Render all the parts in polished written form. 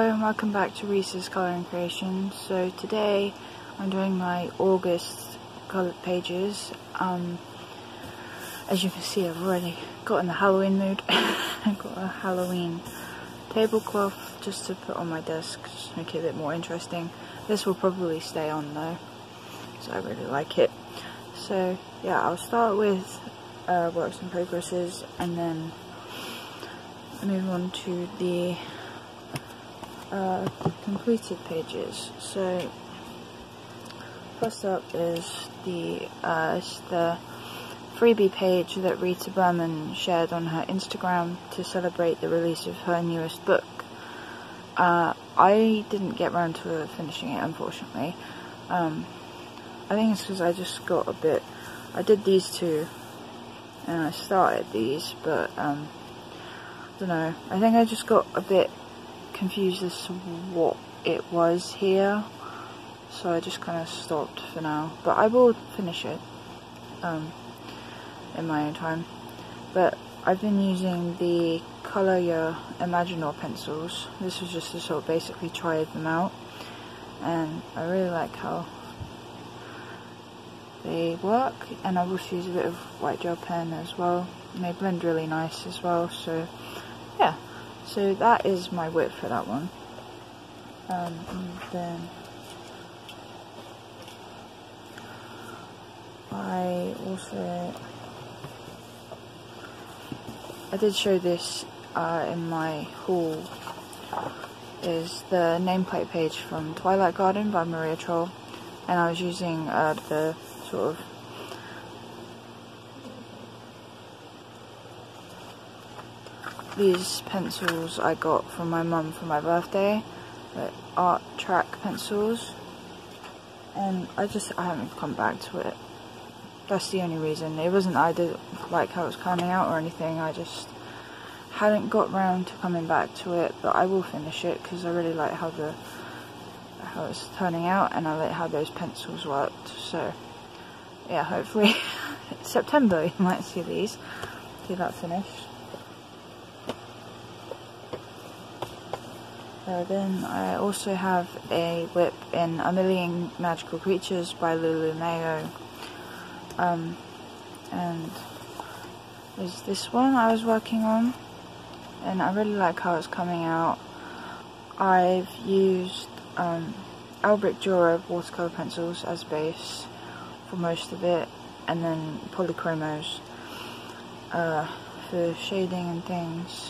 Hello and welcome back to Reese's Colouring Creations. So today I'm doing my August coloured pages. As you can see, I've already got in the Halloween mood. I've got a Halloween tablecloth just to put on my desk, just to make it a bit more interesting. This will probably stay on though, so I really like it. So yeah, I'll start with works in progresses and then move on to the completed pages. So first up is the freebie page that Rita Berman shared on her Instagram to celebrate the release of her newest book. I didn't get around to finishing it, unfortunately. I think it's because I just got a bit, I did these two and I started these, but I don't know, I think I just got a bit confused as to what it was here, so I just kind of stopped for now, but I will finish it in my own time. But I've been using the Colour Your Imaginor pencils. This was just to sort of basically try them out, and I really like how they work, and I've also used a bit of white gel pen as well, and they blend really nice as well. So yeah, so that is my whip for that one. And then I did show this in my haul, is the nameplate page from Twilight Garden by Maria Troll, and I was using the sort of these pencils I got from my mum for my birthday, the Art Track pencils, and I haven't come back to it. That's the only reason. It wasn't I didn't like how it was coming out or anything, I just hadn't got round to coming back to it, but I will finish it because I really like how it's turning out, and I like how those pencils worked. So yeah, hopefully September you might see that finished. Then I also have a whip in A Million Magical Creatures by Lulu Mayo. And there's this one I was working on, and I really like how it's coming out. I've used Albric Dura watercolour pencils as base for most of it, and then polychromos for shading and things.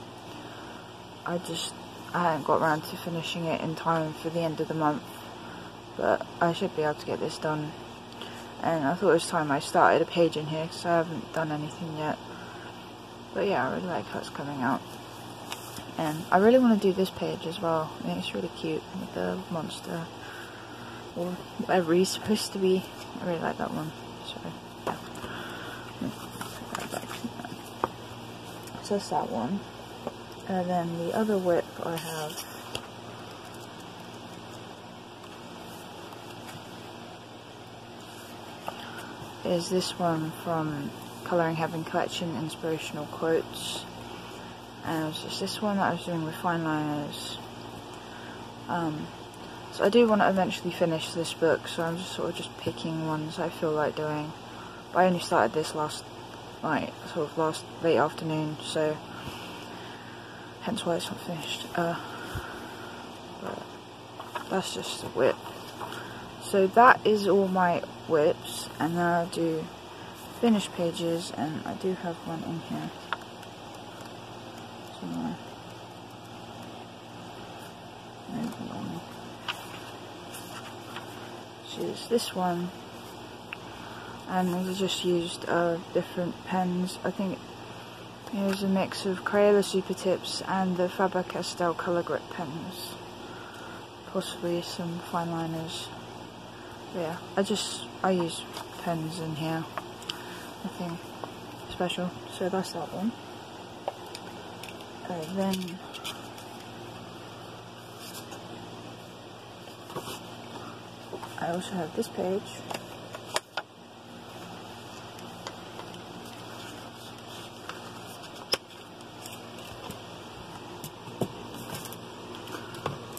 I hadn't got around to finishing it in time for the end of the month, but I should be able to get this done. And I thought it was time I started a page in here because I haven't done anything yet. But yeah, I really like how it's coming out. And I really want to do this page as well. I think it's really cute with the monster, or whatever he's supposed to be. I really like that one. So yeah. So that's that one. And then the other whip I have is this one from Colouring Heaven Collection, Inspirational Quotes, and it was just this one that I was doing with fine liners. So I do want to eventually finish this book, so I'm just sort of picking ones I feel like doing. But I only started this last late afternoon, so hence why it's not finished. But that's just a whip. So that is all my whips, and then I'll do finished pages, and I do have one in here somewhere. Which is this one, and I just used different pens. I think it was a mix of Crayola Super Tips and the Faber-Castell Colour Grip pens, possibly some fine liners. But yeah, I use pens in here, nothing special, so that's that one. Then I also have this page,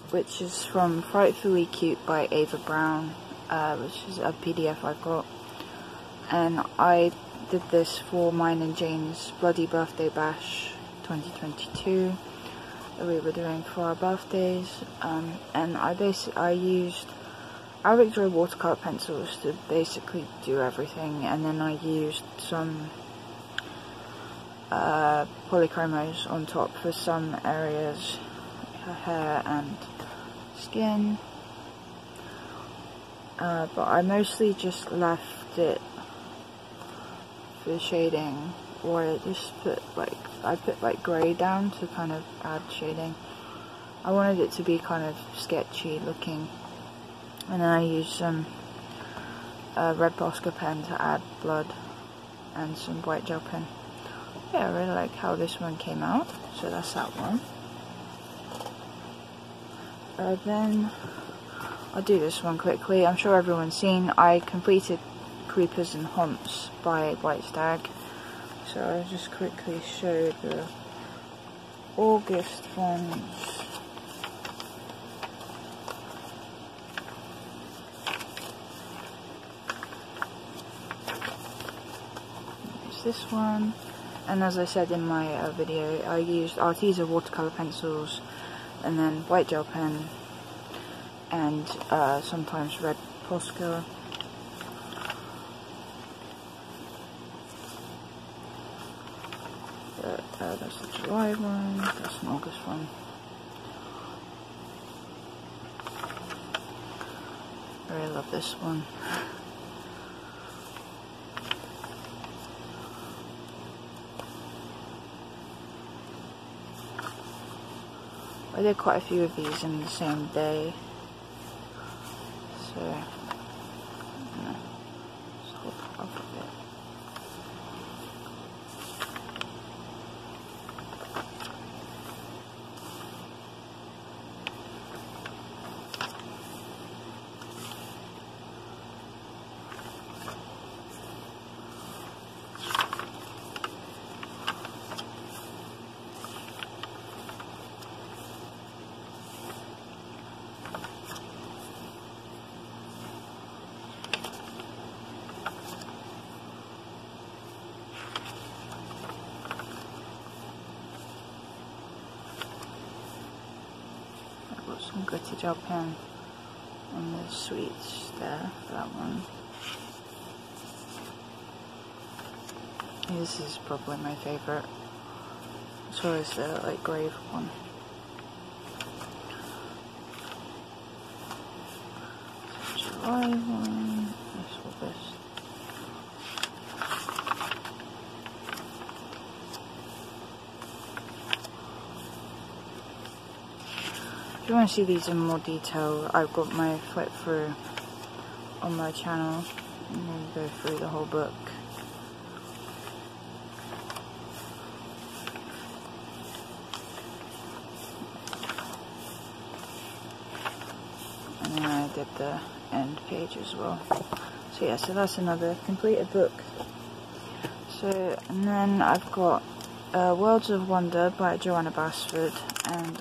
which is from Frightfully Cute by Ava Brown, which is a PDF I've got. And I did this for mine and Jane's Bloody Birthday Bash 2022 that we were doing for our birthdays. And I used Arabic Dry watercolor pencils to basically do everything, and then I used some polychromos on top for some areas, her hair and skin, but I mostly just left it for shading, or I just put like grey down to kind of add shading. I wanted it to be kind of sketchy looking, and then I used some red Posca pen to add blood and some white gel pen. Yeah, I really like how this one came out, so that's that one. Then I'll do this one quickly. I'm sure everyone's seen, I completed Creepers and Haunts by White Stag, so I'll just quickly show the August ones. There's this one. And as I said in my video, I used Arteza watercolor pencils, and then white gel pen, and sometimes red Posca. That's the July one, that's an August one. I really love this one. I did quite a few of these in the same day, so just hold that up a bit. Some glitter gel pen on the sweets there for that one. This is probably my favourite, as well as the like grave one. July one, that's August. If you want to see these in more detail, I've got my flip through on my channel. I'm going to go through the whole book. And then I did the end page as well. So yeah, so that's another completed book. So, and then I've got Worlds of Wonder by Joanna Basford, and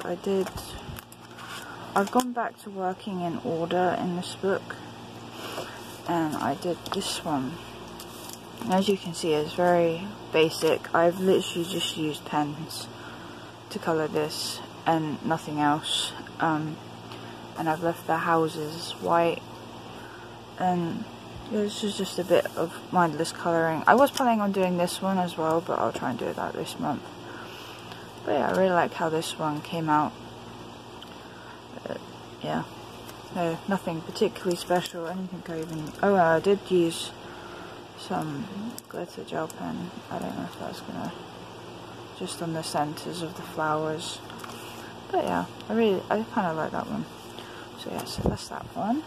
I've gone back to working in order in this book, and I did this one. And as you can see, it's very basic. I've literally just used pens to colour this and nothing else, and I've left the houses white, and this is just a bit of mindless colouring. I was planning on doing this one as well, but I'll try and do that this month. But yeah, I really like how this one came out. Yeah, no, nothing particularly special. I don't think I even... Oh, I did use some glitter gel pen. I don't know if that's gonna... just on the centres of the flowers. But yeah, I kind of like that one. So yeah, so that's that one.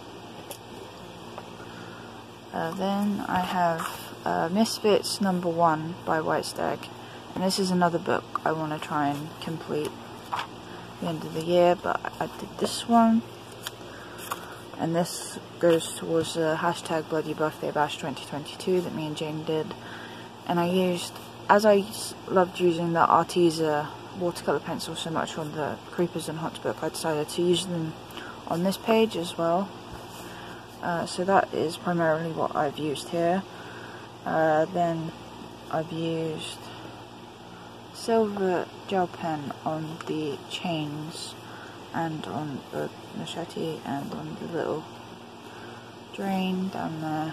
Then I have Misfits #1 by White Stag, and this is another book I want to try and complete at the end of the year, but I did this one, and this goes towards the hashtag Bloody Birthday Bash 2022 that me and Jane did, and I used, as I loved using the Arteza watercolour pencils so much on the Creepers and Haunts book, I decided to use them on this page as well. So that is primarily what I've used here. Then I've used silver gel pen on the chains and on the machete and on the little drain down there,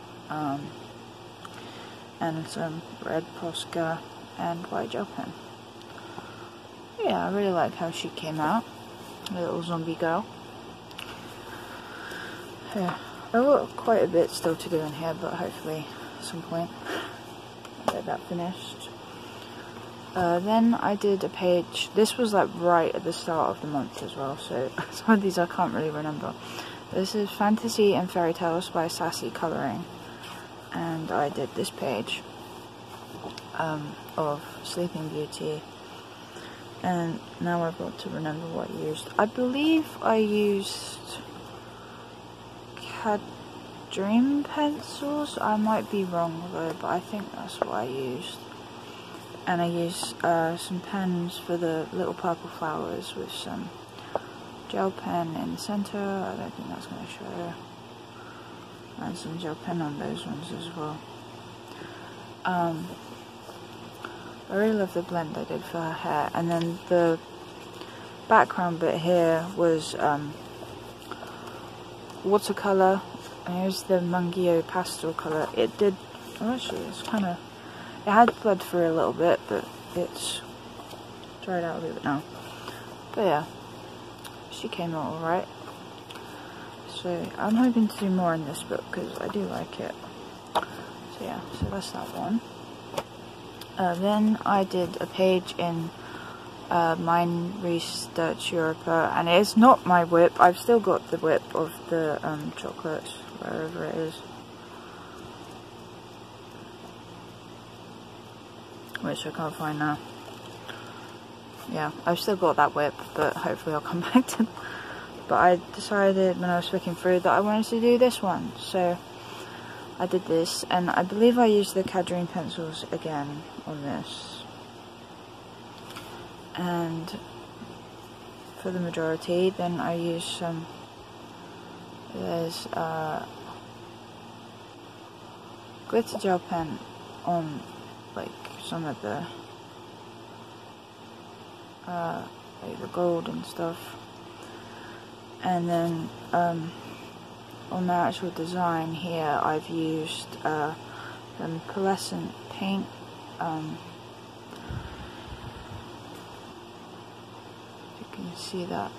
and some red Posca and white gel pen. Yeah, I really like how she came out, the little zombie girl. Yeah, I've got quite a bit still to do in here, but hopefully at some point I'll get that finished. Then I did a page, this was like right at the start of the month as well, so some of these I can't really remember. This is Fantasy and Fairy Tales by Sassy Colouring, and I did this page of Sleeping Beauty, and now I've got to remember what I used. I believe I used Dream pencils, I might be wrong though, but I think that's what I used. And I used some pens for the little purple flowers with some gel pen in the centre. I don't think that's going to show. And some gel pen on those ones as well. I really love the blend I did for her hair. And then the background bit here was watercolour. And here's the Mungio pastel colour. It did, oh actually it's kind of, it had bled through a little bit, but it's dried out a little bit now. But yeah, she came out alright. So I'm hoping to do more in this book because I do like it. So yeah, so that's that one. Then I did a page in Mine Research Europa, and it is not my whip. I've still got the whip of the chocolates, wherever it is. Which I can't find now. Yeah, I've still got that whip, but hopefully I'll come back to it. But I decided when I was flicking through that I wanted to do this one, so I did this, and I believe I used the Cadrine pencils again on this. And for the majority, then I used some, there's glitter gel pen on like some of the like the gold and stuff, and then on the actual design here I've used some pearlescent paint, you can see that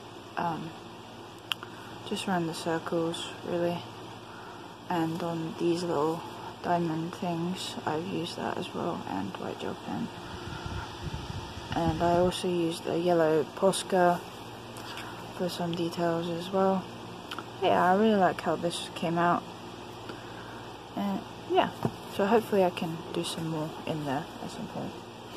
just around the circles really, and on these little diamond things I've used that as well, and white gel pen. And I also used a yellow Posca for some details as well. Yeah, I really like how this came out. And yeah, so hopefully I can do some more in there at some point.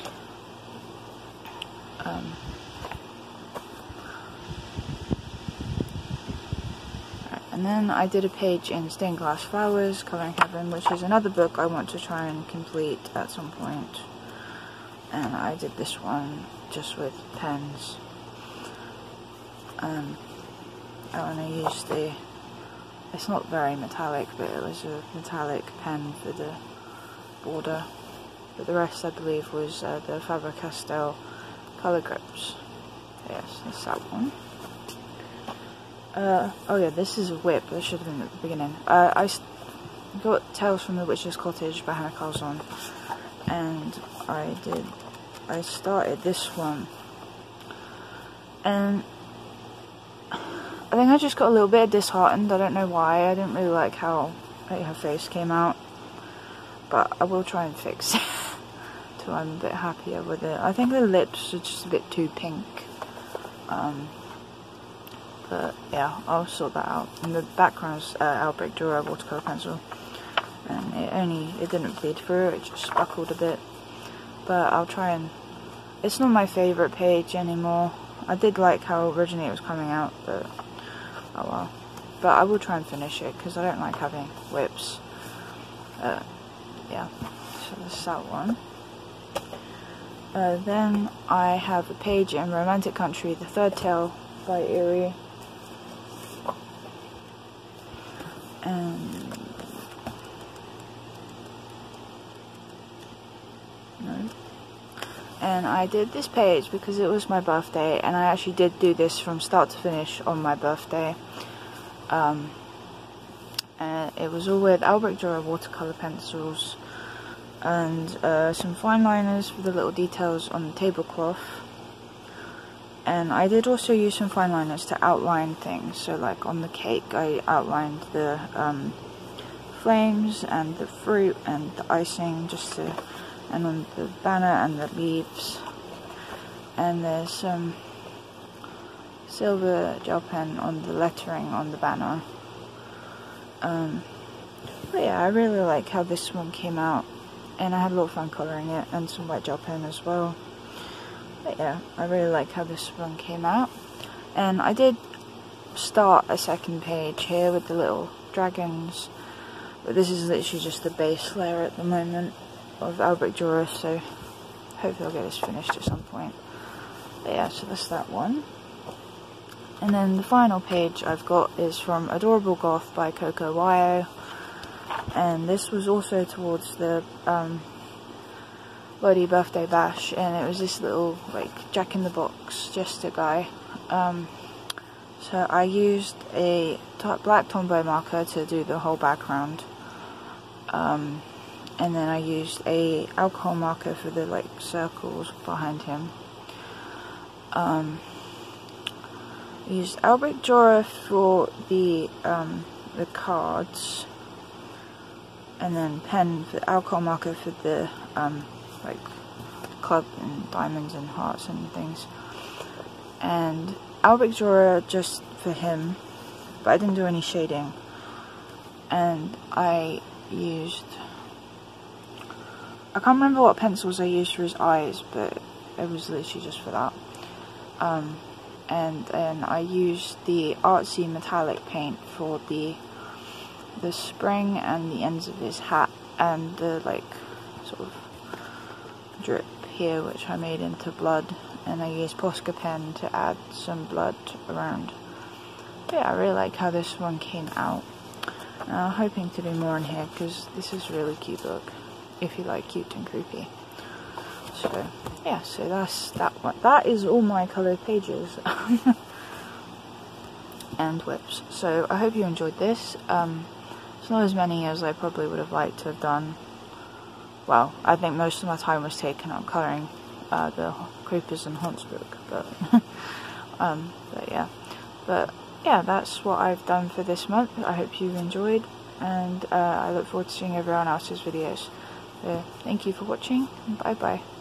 And then I did a page in Stained Glass Flowers, Colouring Heaven, which is another book I want to try and complete at some point. And I did this one just with pens. I want to use the, it's not very metallic, but it was a metallic pen for the border. But the rest I believe was the Faber-Castell colour grips. Yes, that's that one. Oh yeah, this is a whip. This should have been at the beginning. I got Tales from the Witch's Cottage by Hannah Carlson, and I started this one, and I think I just got a little bit disheartened. I don't know why. I didn't really like how her face came out, but I will try and fix it till I'm a bit happier with it. I think the lips are just a bit too pink. But yeah, I'll sort that out. And the background's Albrecht Dürer watercolour pencil, and it didn't bleed through, it just sparkled a bit. But I'll try and, it's not my favourite page anymore. I did like how originally it was coming out, but oh well. But I will try and finish it because I don't like having whips. Yeah, so that's that one. Then I have a page in Romantic Country, The Third Tale by Erie. And I did this page because it was my birthday, and I actually did do this from start to finish on my birthday. And it was all with Albrecht Dürer watercolour pencils and some fine liners for the little details on the tablecloth. And I did also use some fine liners to outline things, so like on the cake I outlined the flames and the fruit and the icing, and on the banner and the leaves. And there's some silver gel pen on the lettering on the banner. But yeah, I really like how this one came out, and I had a lot of fun colouring it, and some white gel pen as well. But yeah, I really like how this one came out. And I did start a second page here with the little dragons, but this is literally just the base layer at the moment of Albrecht Dürer, so hopefully I'll get this finished at some point. But yeah, so that's that one. And then the final page I've got is from Adorable Goth by Coco Wyo, and this was also towards the Bloody Birthday Bash, and it was this little like Jack-in-the-Box jester guy. So I used a black Tombow marker to do the whole background, and then I used a alcohol marker for the like circles behind him. I used Albrecht Dürer for the cards, and then pen for alcohol marker for the like club and diamonds and hearts and things, and Albrecht Dürer just for him, but I didn't do any shading. And I can't remember what pencils I used for his eyes, but it was literally just for that. And then I used the artsy metallic paint for the spring and the ends of his hat, and the like sort of drip here, which I made into blood, and I used Posca pen to add some blood around. But yeah, I really like how this one came out. I'm hoping to do more in here, because this is a really cute book, if you like cute and creepy. So yeah, so that's that one. That is all my coloured pages and whips. So I hope you enjoyed this. It's not as many as I probably would have liked to have done. Well, I think most of my time was taken up colouring the Creepers and Haunts book, but but yeah, that's what I've done for this month. I hope you've enjoyed, and I look forward to seeing everyone else's videos. So thank you for watching, and bye bye.